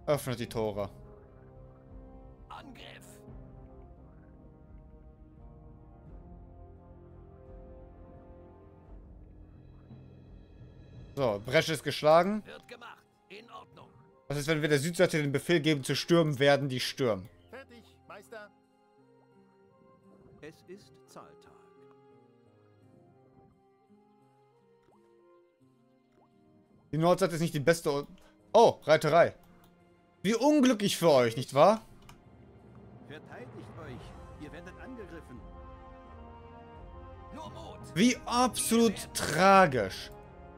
Öffnet die Tore. Angriff. So, Bresche ist geschlagen. Wird gemacht. In Ordnung. Was ist, wenn wir der Südseite den Befehl geben zu stürmen, werden die stürmen? Fertig, Meister. Es ist Zahltag. Die Nordseite ist nicht die beste... Oh, Reiterei. Wie unglücklich für euch, nicht wahr? Verteidigt euch. Ihr werdet angegriffen. Nur Mut. Wie absolut tragisch.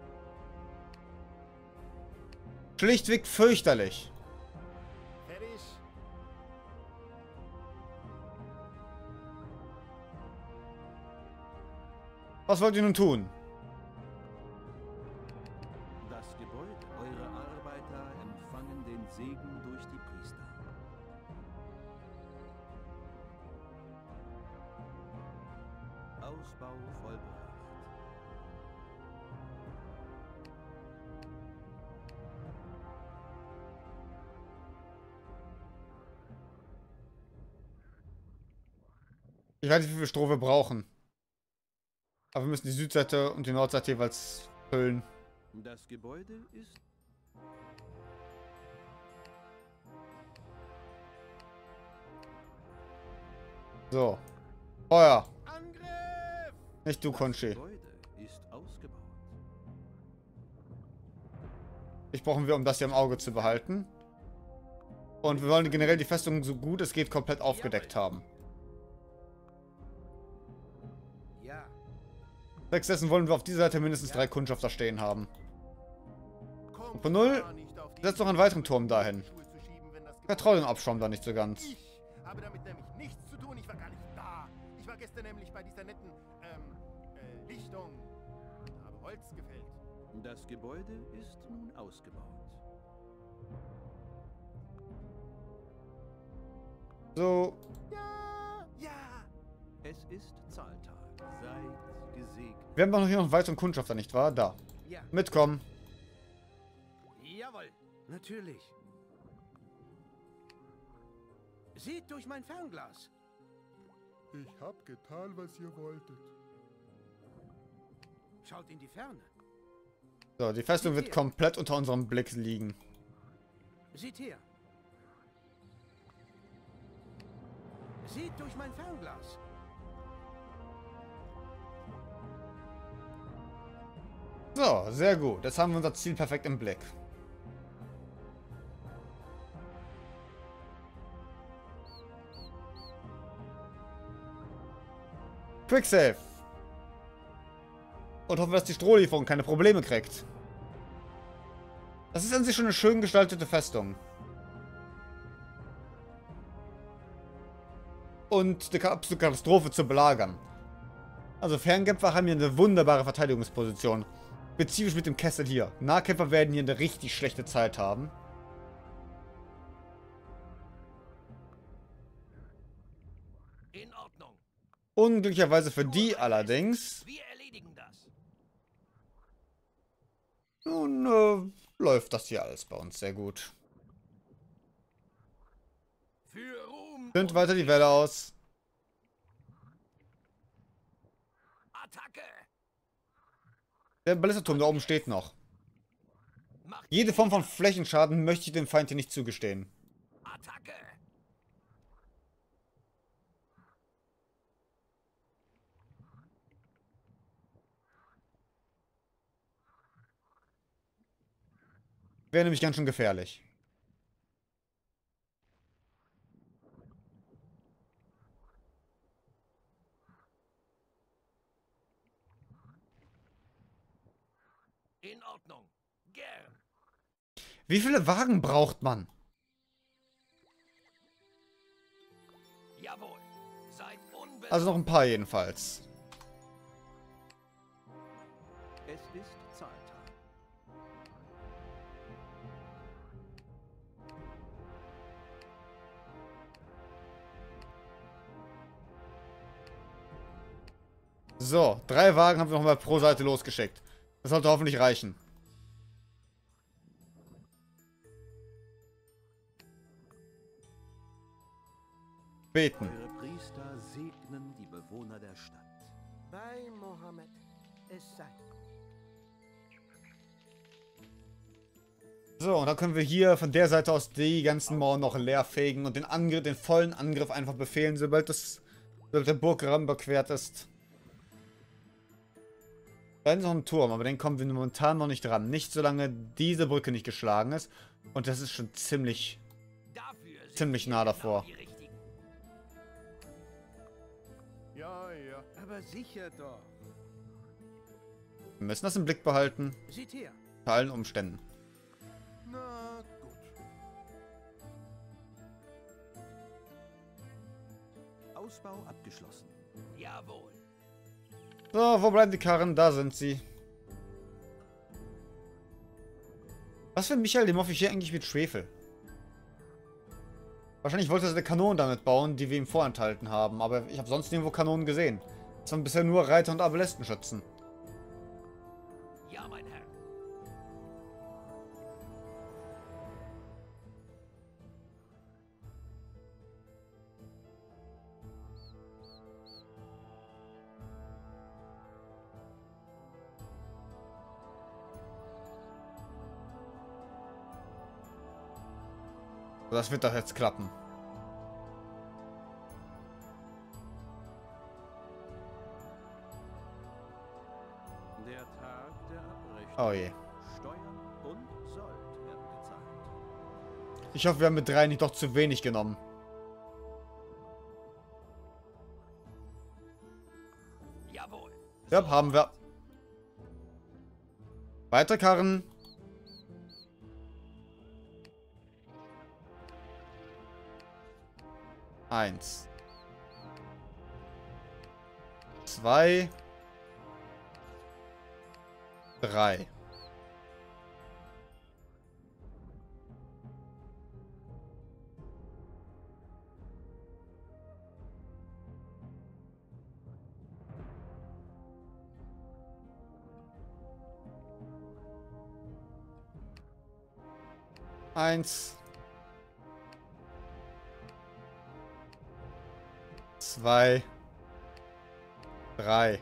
Schlichtweg fürchterlich. Fertig. Was wollt ihr nun tun? Das Gebäude, eure Arbeiter empfangen den Segen durch die Priester. Ausbau vollbracht. Ich weiß nicht, wie viel Stroh wir brauchen. Aber wir müssen die Südseite und die Nordseite jeweils füllen. Das Gebäude ist So. Feuer. Angriff! Nicht du, Das Konchi. Gebäude ist ausgebaut. Ich brauchen wir, um das hier im Auge zu behalten. Und wir wollen generell die Festung so gut es geht komplett aufgedeckt haben. Ja. Zwecks dessen wollen wir auf dieser Seite mindestens 3 Kundschafter stehen haben. Kommt Von null, gar nicht auf die setz noch einen weiteren Turm dahin. Schuhe zu schieben, wenn das Ich vertraue dem Abschaum da nicht so ganz. Ich habe damit nämlich nichts zu tun. Ich war gar nicht da. Ich war gestern nämlich bei dieser netten, Lichtung und habe Holz gefällt. Das Gebäude ist nun ausgebaut. So, Ja, ja. Es ist Zahltag. Seid gesegnet. wir haben doch hier noch einen weiteren Kundschafter, nicht wahr? Da. Ja. Mitkommen. Jawohl. Natürlich. Seht durch mein Fernglas. Ich hab getan, was ihr wolltet. Schaut in die Ferne. So, die Festung wird komplett unter unserem Blick liegen. Seht her. Seht durch mein Fernglas. So, sehr gut. Jetzt haben wir unser Ziel perfekt im Blick. Quicksave. Und hoffen, dass die Strohlieferung keine Probleme kriegt. Das ist an sich schon eine schön gestaltete Festung. Und eine absolute Katastrophe zu belagern. Also Fernkämpfer haben hier eine wunderbare Verteidigungsposition. Spezifisch mit dem Kessel hier. Nahkämpfer werden hier eine richtig schlechte Zeit haben. In Ordnung. Unglücklicherweise für die allerdings. Wir erledigen das. Nun läuft das hier alles bei uns sehr gut. Für Ruhm. Sind weiter die Welle aus. Attacke. Der Ballisterturm da oben steht noch. Macht Jede Form von Flächenschaden möchte ich dem Feind hier nicht zugestehen. Attacke. Wäre nämlich ganz schön gefährlich. In Ordnung. Gern. Wie viele Wagen braucht man? Jawohl. Seid unbesorgt. Also noch ein paar jedenfalls. Es ist Zahltag. So, 3 Wagen haben wir nochmal pro Seite losgeschickt. Das sollte hoffentlich reichen. Beten. Eure Priester segnen die Bewohner der Stadt. Bei Mohammed es sei. So, und dann können wir hier von der Seite aus die ganzen Mauern noch leer fegen und den Angriff, den vollen Angriff einfach befehlen, sobald der Burggraben überquert ist. Da ist noch ein Turm, aber den kommen wir momentan noch nicht ran. Nicht solange diese Brücke nicht geschlagen ist. Und das ist schon ziemlich nah davor. Ja, ja. Aber sicher doch. Wir müssen das im Blick behalten. Seht her. Bei allen Umständen. Na gut. Ausbau abgeschlossen. Jawohl. So, wo bleiben die Karren? Da sind sie. Was für Michael, dem hoffe ich hier eigentlich mit Schwefel? Wahrscheinlich wollte er eine Kanone damit bauen, die wir ihm vorenthalten haben. Aber ich habe sonst nirgendwo Kanonen gesehen. Das waren bisher nur Reiter und Arbalisten-Schützen. Ja, mein Herr. Das wird doch jetzt klappen. Der Tag der Abrechnung. Oh je. Steuern und Sold werden gezahlt. Ich hoffe, wir haben mit 3 nicht doch zu wenig genommen. Jawohl. Ja, haben wir. Weiter Karren. Eins. 2. 3. Eins. 2. 3.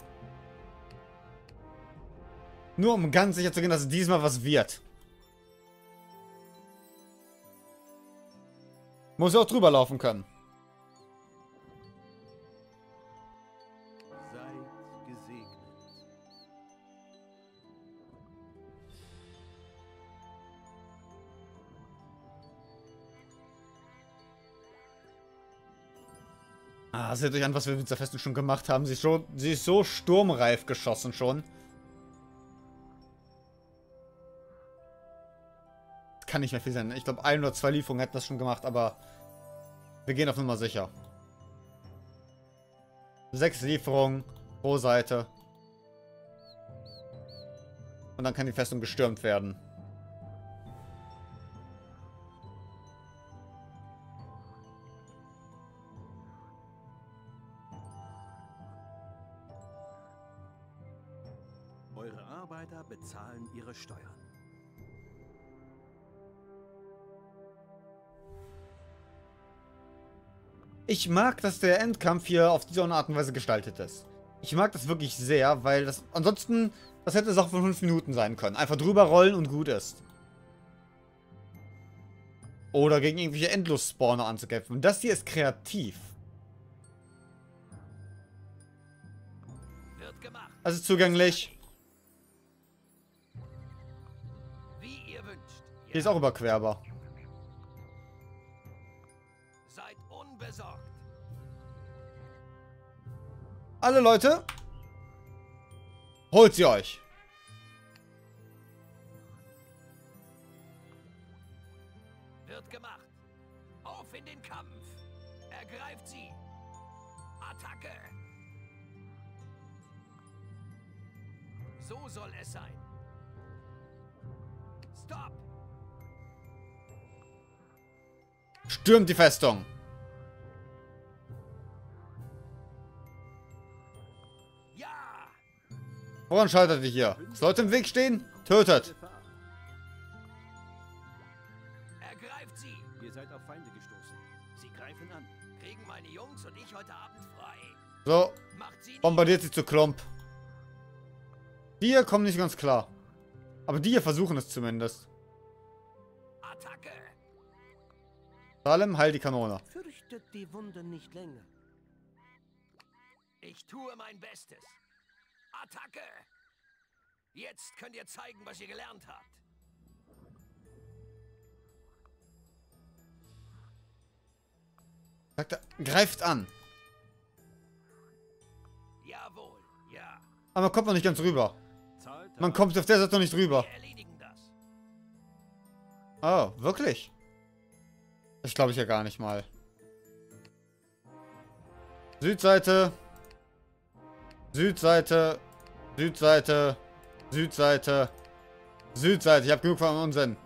Nur um ganz sicher zu gehen, dass diesmal was wird. Muss ja auch drüber laufen können. Seid gesegnet. Ah, seht euch an, was wir mit dieser Festung schon gemacht haben. Sie ist so sturmreif geschossen schon. Kann nicht mehr viel sein. Ich glaube, 1 oder 2 Lieferungen hätten das schon gemacht, aber wir gehen auf Nummer sicher. 6 Lieferungen pro Seite. Und dann kann die Festung gestürmt werden. Eure Arbeiter bezahlen ihre Steuern. Ich mag, dass der Endkampf hier auf diese Art und Weise gestaltet ist. Ich mag das wirklich sehr, weil das... Ansonsten, das hätte es auch von 5 Minuten sein können. Einfach drüber rollen und gut ist. Oder gegen irgendwelche Endlos-Spawner anzukämpfen. Das hier ist kreativ. Wird gemacht. Also zugänglich. Wie ihr wünscht. Hier ist auch überquerbar. Seid unbesorgt. Alle Leute, holt sie euch. Wird gemacht. Auf in den Kampf. Ergreift sie. Attacke. So soll es sein. Stop. Stürmt die Festung. Ja. Woran scheitert ihr hier? Dass Leute im Weg stehen? Tötet. Gefahr. Ergreift sie. Ihr seid auf Feinde gestoßen. Sie greifen an. Kriegen meine Jungs und ich heute Abend frei. So, Macht sie bombardiert sie zu Klump. Die hier kommen nicht ganz klar. Aber die hier versuchen es zumindest. Attacke! Salem, heil die Kanone. Fürchtet die Wunde nicht länger. Ich tue mein Bestes. Attacke! Jetzt könnt ihr zeigen, was ihr gelernt habt. Sagt er, greift an. Jawohl, ja. Aber man kommt noch nicht ganz rüber. Zahlt Man ab. kommt auf der Seite noch nicht rüber. Wir erledigen das. Oh, wirklich? Das glaube ich ja gar nicht mal. Südseite. Südseite. Südseite. Südseite. Südseite. Ich habe genug von Unsinn.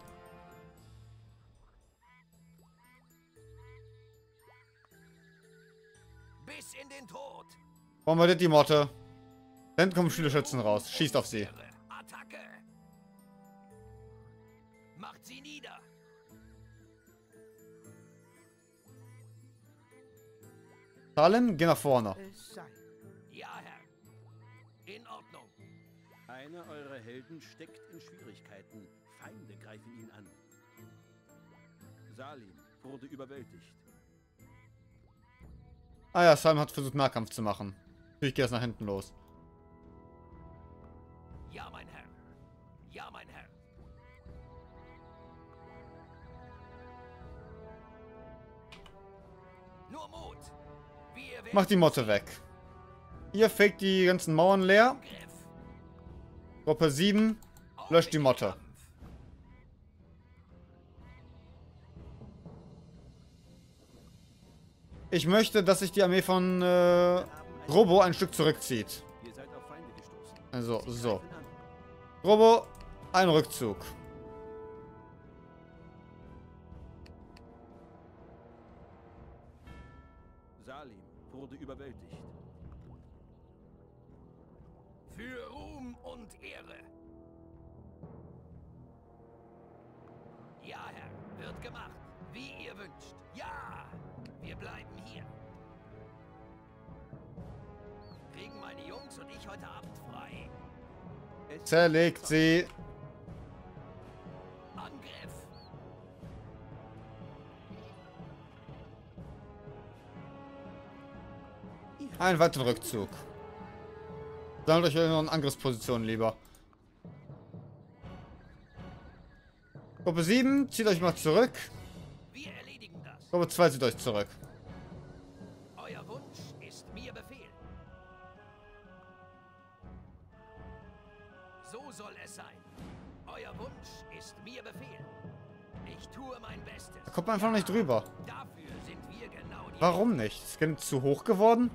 Bis in den Tod. Bombardiert die Motte. Dann kommen viele Schützen raus. Schießt auf sie. Attacke! Macht sie nieder. Salem, geh nach vorne. Es sei. Ja, Herr. In Ordnung. Einer eurer Helden steckt in Schwierigkeiten. Feinde greifen ihn an. Salim wurde überwältigt. Ah ja, Salem hat versucht Nahkampf zu machen. Ich gehe jetzt nach hinten los. Ja, mein Herr. Ja, mein Herr. Nur Mut. Wir werden Macht die Motte weg. Ihr fegt die ganzen Mauern leer. Angriff. Gruppe 7. Auf Löscht in die den Motte. Kampf. Ich möchte, dass sich die Armee von Robo ein Stück zurückzieht. Ihr seid auf Feinde gestoßen. Also, Sie so. greifen an. Robo, ein Rückzug. Salim wurde überwältigt. Für Ruhm und Ehre. Ja, Herr. Wird gemacht. Wie ihr wünscht. Ja. Wir bleiben hier. Kriegen meine Jungs und ich heute Abend frei. Zerlegt sie. Angriff. Einen weiteren Rückzug. Sammelt euch noch in Angriffsposition lieber. Gruppe 7, zieht euch mal zurück. Wir erledigen das. Gruppe 2 zieht euch zurück. Euer Wunsch ist mir Befehl. So soll es sein. Euer Wunsch ist mir Befehl. Ich tue mein Bestes. Da kommt man einfach noch nicht drüber. Dafür sind wir genau die... Warum nicht? Ist Scan zu hoch geworden?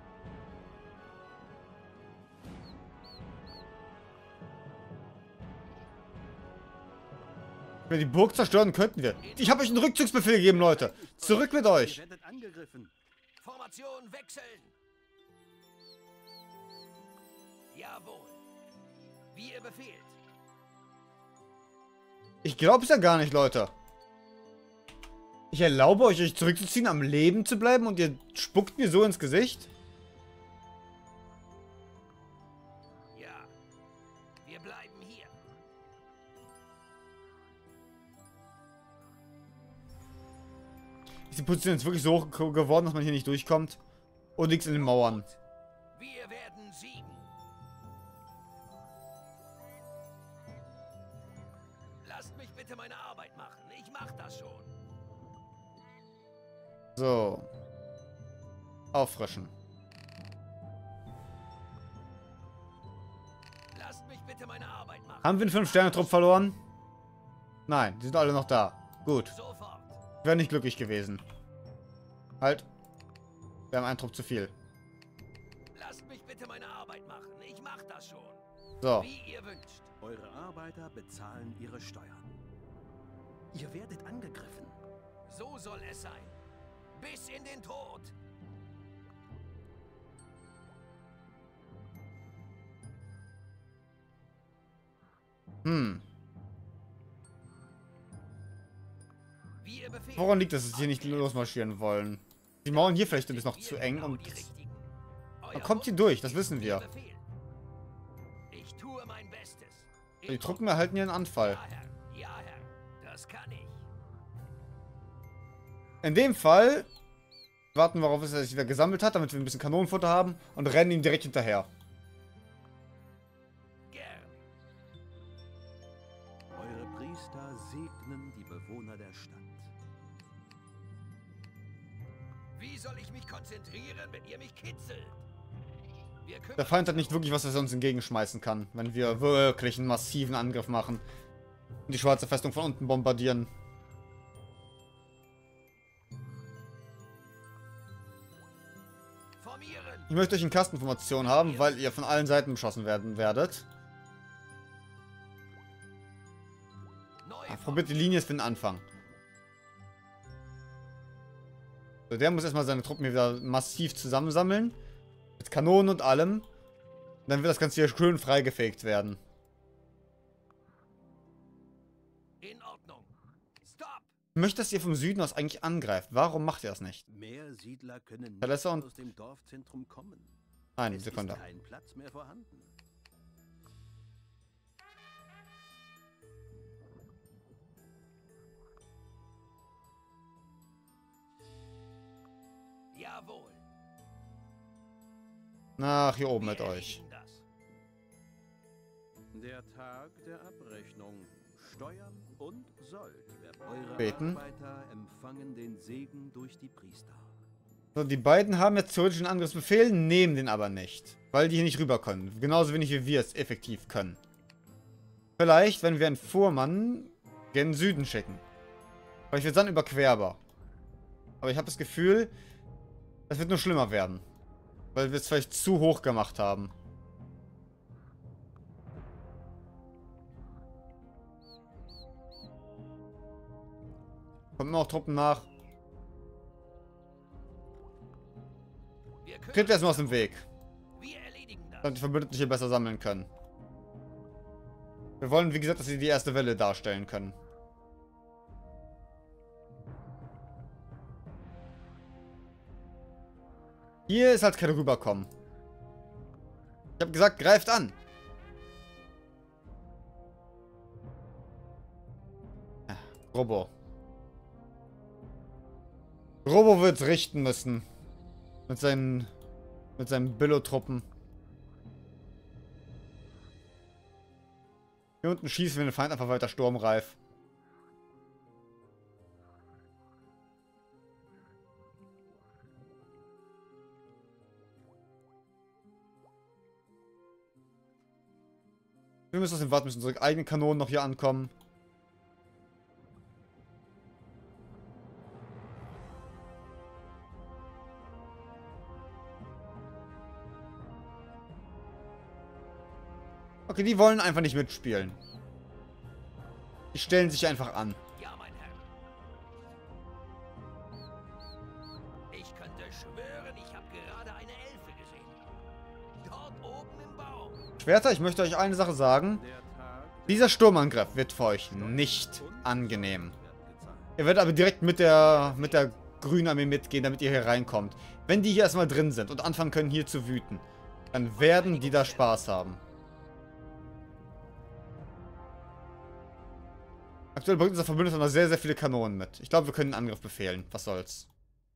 Wenn wir die Burg zerstören könnten wir. Ich habe euch einen Rückzugsbefehl gegeben, Leute. Zurück mit Ihr euch. werdet angegriffen. Formation wechseln. Jawohl. Wie ihr befehlt. Ich glaube es ja gar nicht, Leute. Ich erlaube euch, euch zurückzuziehen, am Leben zu bleiben und ihr spuckt mir so ins Gesicht? Ja. Wir bleiben hier. Ist die Position jetzt wirklich so hoch geworden, dass man hier nicht durchkommt? Und nichts in den Mauern. Wir werden siegen. Lasst mich bitte meine Arbeit machen. Ich mach das schon. So. Auffrischen. Lasst mich bitte meine Arbeit machen. Haben wir einen 5-Sterne-Trupp verloren? Nein, die sind alle noch da. Gut. Sofort. Wäre nicht glücklich gewesen. Halt. Wir haben einen Trupp zu viel. Lasst mich bitte meine Arbeit machen. Ich mach das schon. So. Wie ihr wünscht. Eure Arbeiter bezahlen ihre Steuern. Ihr werdet angegriffen. So soll es sein. Bis in den Tod. Hm. Wie ihr befehlt. Woran liegt das, dass sie hier nicht losmarschieren wollen? Die Mauern hier vielleicht sind noch zu eng und man kommt hier durch, das wissen wir. Ich tue mein Bestes. Die Truppen erhalten hier einen Anfall. Ja, Herr. Ja, Herr. Das kann ich. In dem Fall warten wir, worauf er sich wieder gesammelt hat, damit wir ein bisschen Kanonenfutter haben und rennen ihm direkt hinterher. Gern. Eure Priester segnen die Bewohner der Stadt. Wie soll ich mich konzentrieren, wenn ihr mich kitzelt? Wir kümmern Der Feind hat nicht wirklich was, was er uns entgegenschmeißen kann, wenn wir wirklich einen massiven Angriff machen und die schwarze Festung von unten bombardieren. formieren. Ich möchte euch in Kastenformation haben, weil ihr von allen Seiten beschossen werden werdet. Neu Probiert die Linie für den Anfang. So, der muss erstmal seine Truppen hier wieder massiv zusammensammeln. Mit Kanonen und allem. Dann wird das Ganze hier schön freigefegt werden. in Ordnung. Stop. Ich möchte, dass ihr vom Süden aus eigentlich angreift. Warum macht ihr das nicht? Mehr Siedler können Verlässer nicht und- aus dem Dorfzentrum kommen. Eine Es Sekunde. ist kein Platz mehr vorhanden. Jawohl. Nach hier oben Wir mit euch. erledigen das. Der Tag der Abrechnung. Steuern und Sold. Eure Beten. Arbeiter empfangen den Segen durch die Priester. So, die beiden haben jetzt theoretisch einen Angriffsbefehl, nehmen den aber nicht. Weil die hier nicht rüber können. Genauso wenig wie wir es effektiv können. Vielleicht, wenn wir einen Fuhrmann gen Süden schicken. Vielleicht wird es dann überquerbar. Aber ich habe das Gefühl, das wird nur schlimmer werden. Weil wir es vielleicht zu hoch gemacht haben. Kommen noch Truppen nach. Wir kümmern Tritt erstmal aus dem Weg. Wir erledigen das. Damit die Verbündeten hier besser sammeln können. Wir wollen, wie gesagt, dass sie die erste Welle darstellen können. Hier ist halt kein Rüberkommen. Ich habe gesagt, greift an. Robo. Robo wird's richten müssen. Mit seinen Billo-Truppen. Hier unten schießen wir den Feind einfach weiter sturmreif. Wir müssen aus dem warten, müssen unsere eigenen Kanonen noch hier ankommen. Okay, die wollen einfach nicht mitspielen. Die stellen sich einfach an. Ja, mein Herr. Ich könnte schwören, ich habe gerade eine Elfe gesehen. Dort oben im Baum. Schwerter, ich möchte euch eine Sache sagen. Der Tag Dieser Sturmangriff wird für euch nicht angenehm. Ihr werdet aber direkt mit der grünen Armee mitgehen, damit ihr hier reinkommt. Wenn die hier erstmal drin sind und anfangen können, hier zu wüten, dann werden die da Spaß haben. Aktuell bringt unser Verbündeter noch sehr, sehr viele Kanonen mit. Ich glaube, wir können einen Angriff befehlen. Was soll's.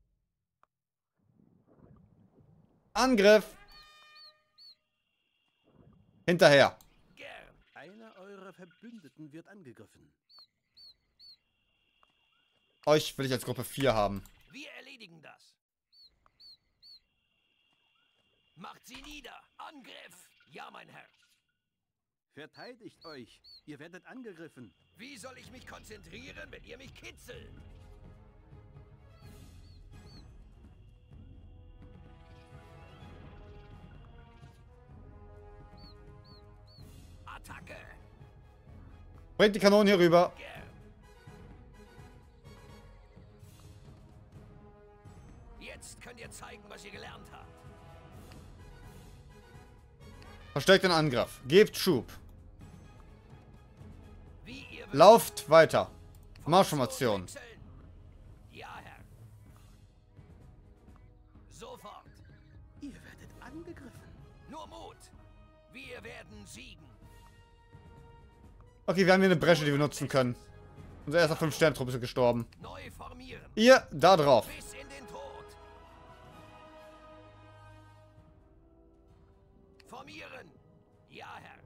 Angriff! Hinterher! Gern. Einer eurer Verbündeten wird angegriffen. Euch will ich als Gruppe 4 haben. Wir erledigen das. Macht sie nieder. Angriff. Ja, mein Herr. Verteidigt euch. Ihr werdet angegriffen. Wie soll ich mich konzentrieren, wenn ihr mich kitzelt? Attacke. Bringt die Kanonen hier rüber. Gern. Jetzt könnt ihr zeigen, was ihr gelernt habt. Verstärkt den Angriff. Gebt Schub. Wie ihr Lauft weiter. Marschformation. wechseln. Ja, Herr. angegriffen. Nur Mut. Wir werden siegen. Okay, wir haben hier eine Bresche, die wir nutzen können. Unser erster 5-Sterne-Trupp ist gestorben. Neu formieren. Ihr, da drauf. Bis in den Tod. Formieren. Ja, Herr.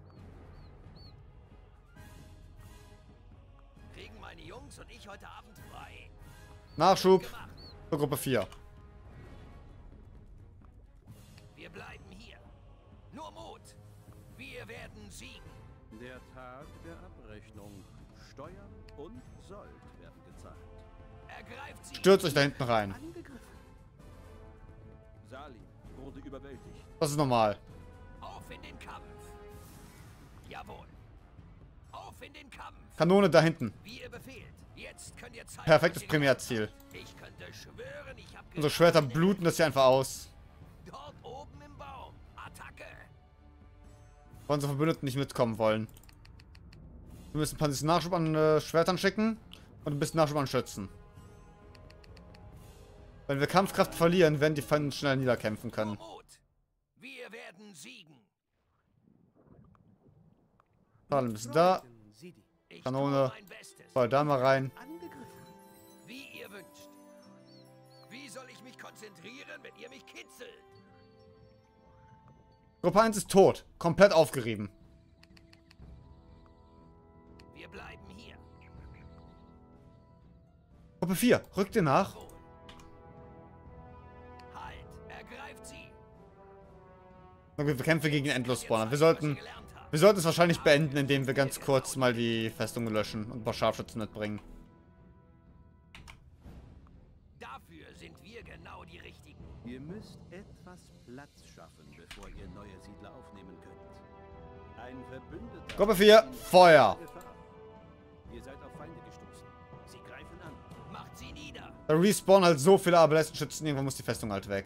Kriegen meine Jungs und ich heute Abend frei. Nachschub Gemacht. für Gruppe 4. Wir bleiben hier. Nur Mut. Wir werden siegen. Der Tag der Abrechnung. Steuern und Sold werden gezahlt. Ergreift sie. Stürzt euch da hinten rein. Angegriffen. Salim wurde überwältigt. Das ist normal. Auf in den Kampf. Jawohl. Auf in den Kampf. Kanone da hinten. Wie ihr befehlt. Jetzt könnt ihr zeigen, Perfektes was ihr Primärziel. gelernt habt. Ich könnte schwören, ich habe Unsere Schwerter bluten das hier einfach aus. dort oben im Baum. Attacke. Weil unsere Verbündeten nicht mitkommen wollen. Wir müssen ein paar bisschen Nachschub an Schwertern schicken und ein bisschen Nachschub an Schützen. Wenn wir Kampfkraft verlieren, werden die Feinde schnell niederkämpfen können. Nur Mut. Wir werden siegen. Salem ist da. Sidi. Ich Kanone. tue mein Bestes. Voll da mal rein. Angegriffen. Wie ihr wünscht. Wie soll ich mich konzentrieren, wenn ihr mich kitzelt? Gruppe 1 ist tot. Komplett aufgerieben. Wir bleiben hier. Gruppe 4. Rückt ihr nach? Wohl. Halt. Ergreift sie. Und wir kämpfen gegen den Endlosspawner. Wir Jetzt zeigt, was sollten ihr gelernt habt. es wahrscheinlich beenden, indem wir ganz kurz mal die Festung löschen und ein paar Scharfschützen mitbringen. Dafür sind wir genau die Richtigen. Ihr müsst etwas Platz schaffen, bevor ihr neue Siedler aufnehmen könnt. Ein Verbündeter. Gruppe 4. Feuer. Gefahr. Ihr seid auf Feinde gestoßen. Sie greifen an. Macht sie nieder. Da respawnen halt so viele Arbalettenschützen. Irgendwann muss die Festung halt weg.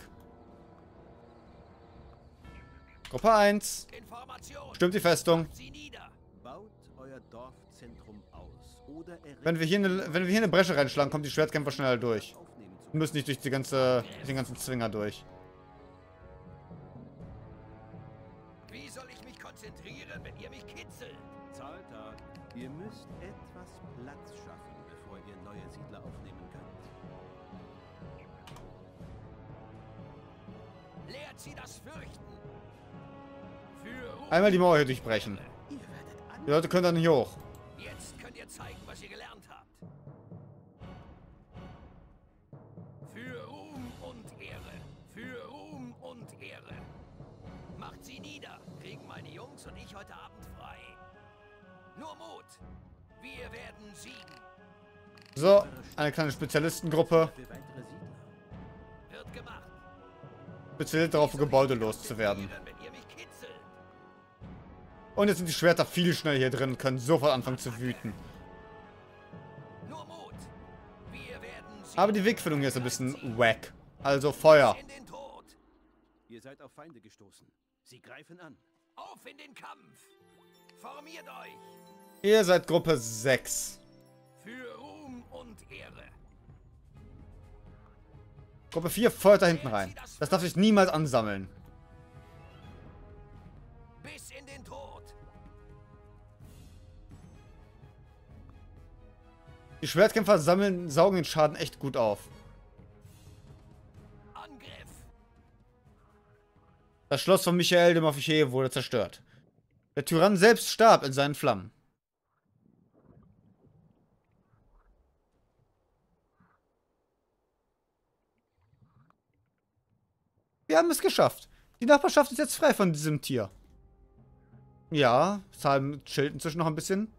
Gruppe 1. Information. Stimmt die Festung. Macht sie nieder. Baut euer Dorfzentrum aus. Oder Wenn wir hier eine Bresche reinschlagen, kommen die Schwertkämpfer schneller durch. aufnehmen zu Wir müssen nicht durch den ganzen Zwinger durch. Wie soll ich mich konzentrieren, wenn ihr mich kitzelt? Zahltag. Ihr müsst etwas Platz schaffen, bevor ihr neue Siedler aufnehmen könnt. Lehrt sie das Fürchten. Für Ruhm. Einmal die Mauer hier durchbrechen. Ihr werdet Die Leute können da nicht hoch. Jetzt könnt ihr zeigen, was ihr gelernt habt. Für Ruhm und Ehre. Für Ruhm und Ehre. Macht sie nieder. Kriegen meine Jungs und ich heute Abend frei. Nur Mut. Wir werden siegen. So, eine kleine Spezialistengruppe. Für weitere Siedler. Wird gemacht. Speziell darauf, Gebäude loszuwerden. Wenn ihr mich kitzelt. Und jetzt sind die Schwerter viel schneller hier drin und können sofort anfangen zu wüten. Nur Mut. Wir werden siegen. Aber die Wegfindung hier ist ein bisschen wack. Also Feuer. In den Tod. Ihr seid auf Feinde gestoßen. Sie greifen an. Auf in den Kampf. Formiert euch. Ihr seid Gruppe 6. Für Ruhm und Ehre. Gruppe 4 feuert da hinten rein. Das darf sich niemals ansammeln. Bis in den Tod. Die Schwertkämpfer saugen den Schaden echt gut auf. Angriff. Das Schloss von Michael de Moffichier wurde zerstört. Der Tyrann selbst starb in seinen Flammen. Wir haben es geschafft. Die Nachbarschaft ist jetzt frei von diesem Tier. Ja, Salem chillt inzwischen noch ein bisschen.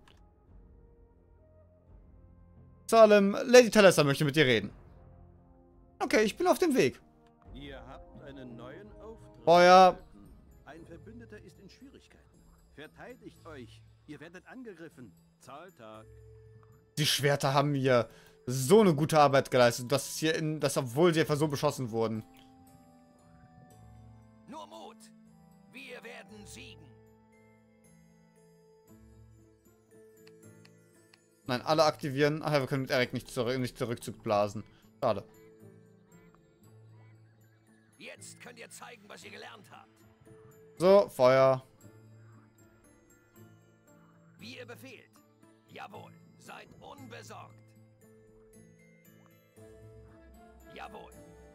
Salem, Lady Talessa möchte mit dir reden. Okay, ich bin auf dem Weg. Ihr habt einen neuen Auftrag. Feuer. erhalten. Ein Verbündeter ist in Schwierigkeiten. Verteidigt euch. Ihr werdet angegriffen. Zahltag. Die Schwerter haben mir so eine gute Arbeit geleistet, obwohl sie einfach so beschossen wurden. Nur Mut. Wir werden siegen. Nein, alle aktivieren. Ach ja, wir können mit Eric nicht Rückzug blasen. Schade. Jetzt könnt ihr zeigen, was ihr gelernt habt. So, Feuer. Wie ihr befehlt. Jawohl. Seid unbesorgt. Jawohl.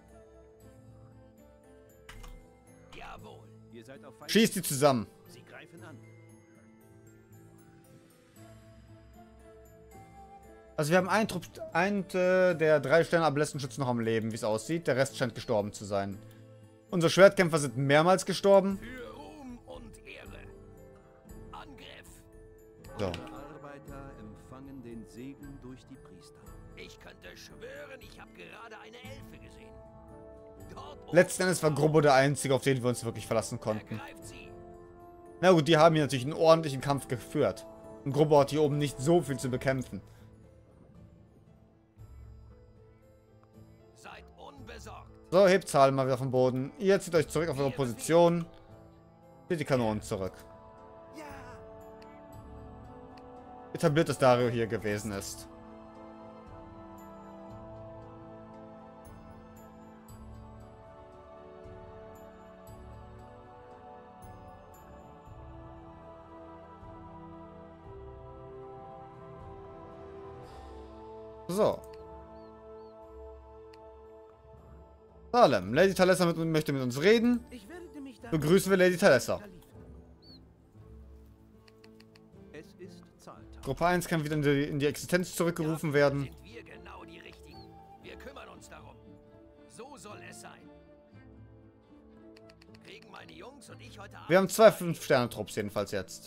Jawohl. Ihr seid auf Feind. Schießt die zusammen. Sie greifen an. Also wir haben einen Trupp, der 3 Sterne Ablässenschützen noch am Leben, wie es aussieht. Der Rest scheint gestorben zu sein. Unsere Schwertkämpfer sind mehrmals gestorben. Für Ruhm und Ehre. Angriff. So. Eure Arbeiter empfangen den Segen durch die Priester. Ich könnte schwören, ich habe gerade eine Elfe gesehen. Dort oben Letzten Endes war Grubbo der Einzige, auf den wir uns wirklich verlassen konnten. ergreift sie. Na gut, die haben hier natürlich einen ordentlichen Kampf geführt. Und Grubbo hat hier oben nicht so viel zu bekämpfen. Seid unbesorgt. So, hebt Zahl mal wieder vom Boden. Ihr zieht euch zurück auf eure Position. Zieht die Kanonen zurück. Ja! Etabliert, dass Dario hier gewesen ist. So. Salem, Lady Talessa möchte mit uns reden. Ich werde mich da Begrüßen wir Lady Talessa. Es ist Zahltag. Gruppe 1 kann wieder in die Existenz zurückgerufen werden. Sind wir genau die Richtigen. Wir kümmern uns darum. So soll es sein. Kriegen meine Jungs und ich heute Abend... Wir haben 2 5-Sterne-Trupps jedenfalls jetzt.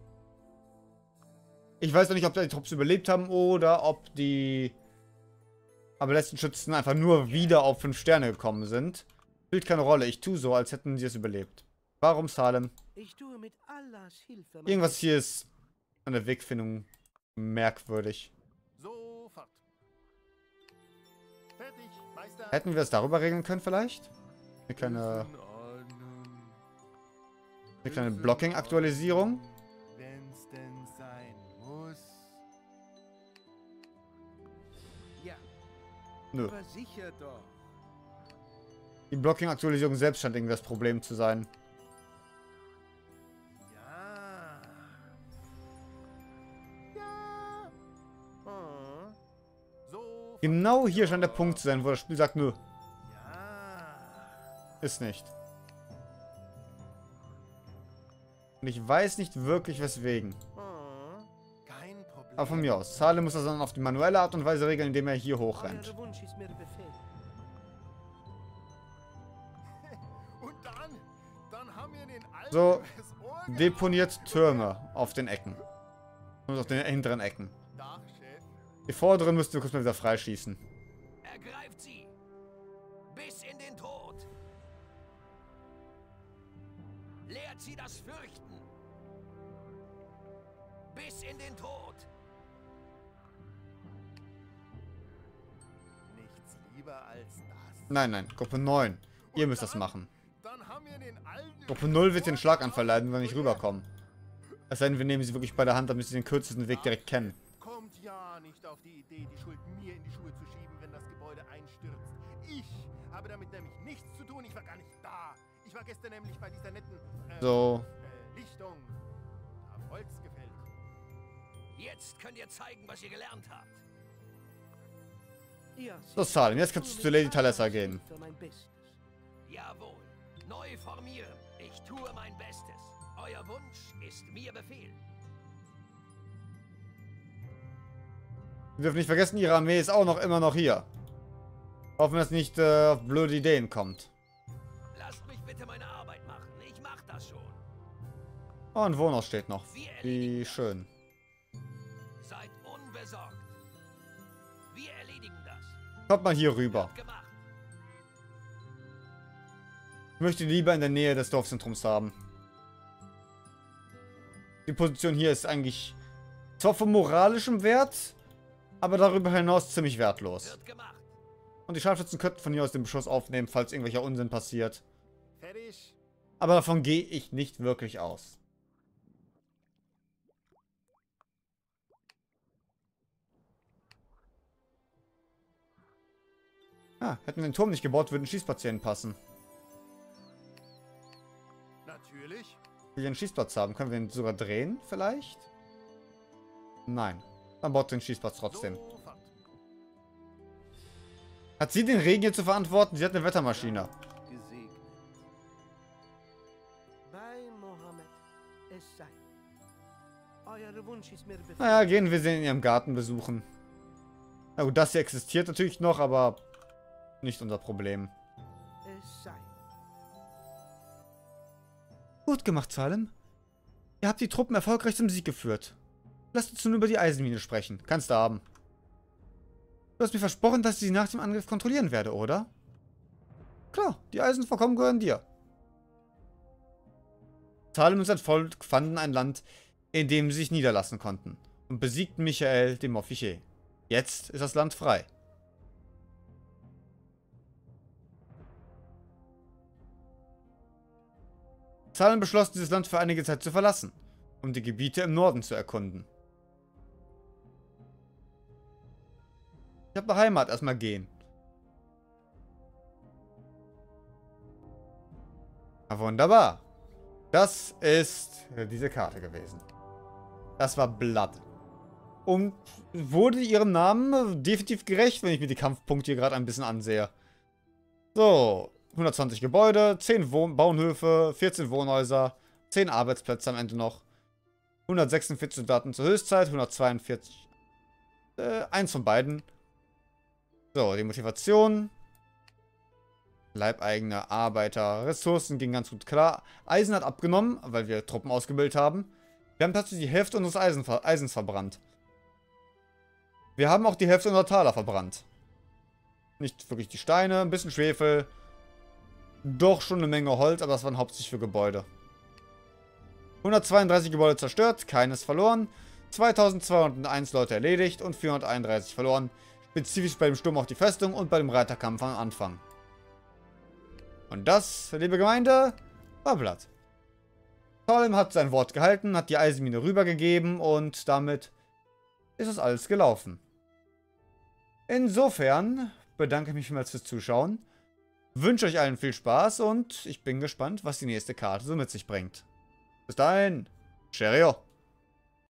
Ich weiß noch nicht, ob die Trupps überlebt haben oder ob die Schützen einfach nur wieder auf 5 Sterne gekommen sind. Spielt keine Rolle. Ich tue so, als hätten sie es überlebt. Warum Salem? Ich tue mit Allahs Hilfe. mein Irgendwas hier ist an der Wegfindung merkwürdig. Sofort. Fertig, Meister. Hätten wir es darüber regeln können vielleicht? Eine kleine Blocking-Aktualisierung. Wenn's denn sein muss. Ja, Nö. aber sicher doch. Die Blocking-Aktualisierung selbst scheint irgendwie das Problem zu sein. Ja. Ja. Oh. So. Genau hier scheint der Punkt zu sein, wo das Spiel sagt, nö, Ja. ist nicht. Und ich weiß nicht wirklich weswegen. Oh. Kein Problem. Aber von mir aus. Salem muss das dann auf die manuelle Art und Weise regeln, indem er hier hochrennt. Euer Wunsch ist mir Befehl. Und dann haben wir den alten So, übers Ohr gehauen. deponiert Türme auf den Ecken. Und auf den hinteren Ecken. Dach, Chef. Die vorderen müssten wir kurz mal wieder freischießen. Ergreift sie. Bis in den Tod. Lehrt sie das Fürchten. Bis in den Tod. Nichts lieber als das. Nein, nein, Gruppe 9. Ihr müsst das machen. Dann haben wir den alten Gruppe 0 wird den Schlaganfall leiden, wenn wir nicht rüberkommen. Es sei denn, wir nehmen sie wirklich bei der Hand, damit sie den kürzesten Weg direkt kennen. Kommt ja nicht auf die Idee, die Schuld mir in die Schuhe zu schieben, wenn das Gebäude einstürzt. Ich habe damit nämlich nichts zu tun. Ich war gar nicht da. Ich war gestern nämlich bei dieser netten So, Lichtung. Hab Holz gefällt. Jetzt könnt ihr zeigen, was ihr gelernt habt. Ja, so Salem, jetzt kannst du zu Lady Talessa gehen. Für mein Bestes. Jawohl. Neu formieren. Ich tue mein Bestes. Euer Wunsch ist mir Befehl. Wir dürfen nicht vergessen, ihre Armee ist auch noch immer noch hier. Hoffen, dass nicht auf blöde Ideen kommt. Lasst mich bitte meine Arbeit machen. Ich mach das schon. Oh, ein Wohnhaus steht noch. Wir erledigen Wie das. schön. Seid unbesorgt. Wir erledigen das. Kommt mal hier rüber. Wird gemacht. Ich möchte lieber in der Nähe des Dorfzentrums haben. Die Position hier ist eigentlich zwar von moralischem Wert, aber darüber hinaus ziemlich wertlos. Wird gemacht. Und die Scharfschützen könnten von hier aus den Beschuss aufnehmen, falls irgendwelcher Unsinn passiert. Fertig. Aber davon gehe ich nicht wirklich aus. Ah, hätten wir den Turm nicht gebaut, würden Schießplatz hierhin passen. Natürlich. Ich will einen Schießplatz haben. Können wir ihn sogar drehen, vielleicht? Nein. Dann baut den Schießplatz trotzdem. Sofort. Hat sie den Regen hier zu verantworten? Sie hat eine Wettermaschine. Gesegnet. Bei Mohammed, es sei. Euer Wunsch ist mir Befehl. Naja, gehen wir sie in ihrem Garten besuchen. Na gut, das hier existiert natürlich noch, aber nicht unser Problem. Es sei. Gut gemacht, Salem. Ihr habt die Truppen erfolgreich zum Sieg geführt. Lasst uns nun über die Eisenmine sprechen. Kannst du haben. Du hast mir versprochen, dass ich sie nach dem Angriff kontrollieren werde, oder? Klar, die Eisenvorkommen gehören dir. Salem und sein Volk fanden ein Land, in dem sie sich niederlassen konnten, und besiegten Michael de Montfichet. Jetzt ist das Land frei. Salem beschloss, dieses Land für einige Zeit zu verlassen, um die Gebiete im Norden zu erkunden. Ich habe eine Heimat, erstmal gehen. Na wunderbar. Das ist diese Karte gewesen. Das war Blood. Und wurde ihrem Namen definitiv gerecht, wenn ich mir die Kampfpunkte hier gerade ein bisschen ansehe. So, 120 Gebäude, 10 Bauernhöfe, 14 Wohnhäuser, 10 Arbeitsplätze am Ende noch. 146 Soldaten zur Höchstzeit, 142. Eins von beiden. So, die Motivation. Leibeigene Arbeiter, Ressourcen ging ganz gut klar. Eisen hat abgenommen, weil wir Truppen ausgebildet haben. Wir haben tatsächlich die Hälfte unseres Eisens verbrannt. Wir haben auch die Hälfte unserer Taler verbrannt. Nicht wirklich die Steine, ein bisschen Schwefel. Doch schon eine Menge Holz, aber das waren hauptsächlich für Gebäude. 132 Gebäude zerstört, keines verloren. 2201 Leute erledigt und 431 verloren. Spezifisch bei dem Sturm auf die Festung und bei dem Reiterkampf am Anfang. Und das, liebe Gemeinde, war Blood. Salem hat sein Wort gehalten, hat die Eisenmine rübergegeben und damit ist es alles gelaufen. Insofern bedanke ich mich vielmals fürs Zuschauen, wünsche euch allen viel Spaß und ich bin gespannt, was die nächste Karte so mit sich bringt. Bis dahin, Cheerio!